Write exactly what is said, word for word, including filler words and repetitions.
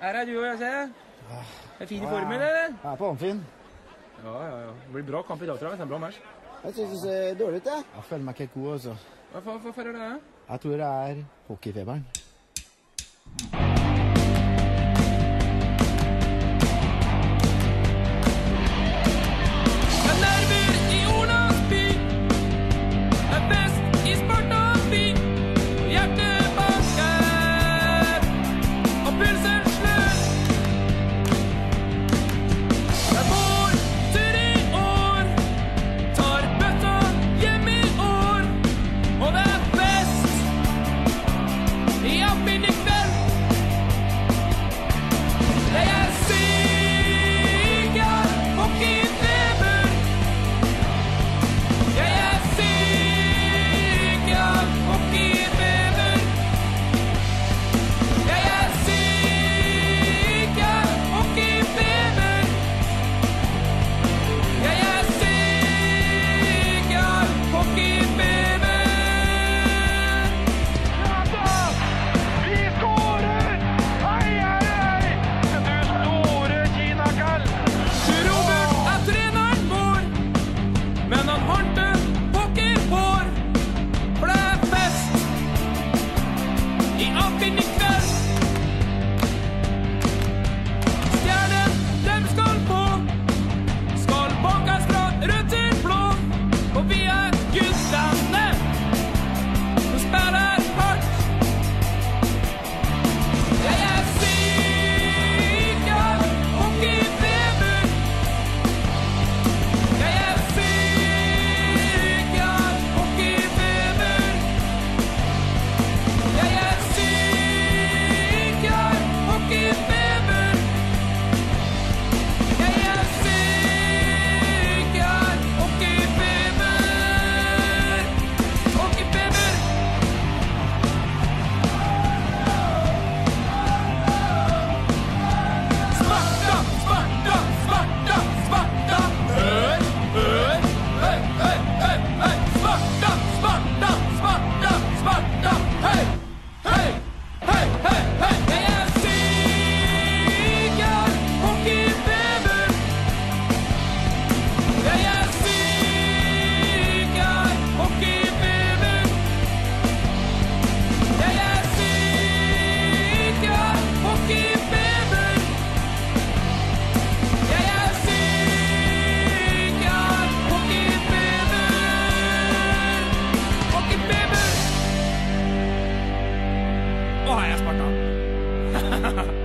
Her er du og jeg ser. Er fin i formen, eller? Jeg er på Amfin. Ja, ja, ja. Det blir bra kamp i dag, tror jeg. Det er en bra match. Jeg synes det ser dårlig ut, jeg. Jeg føler meg ikke god, altså. Hvorfor er det det? Jeg tror det er hockeyfeberen. Å, jeg er Sparta!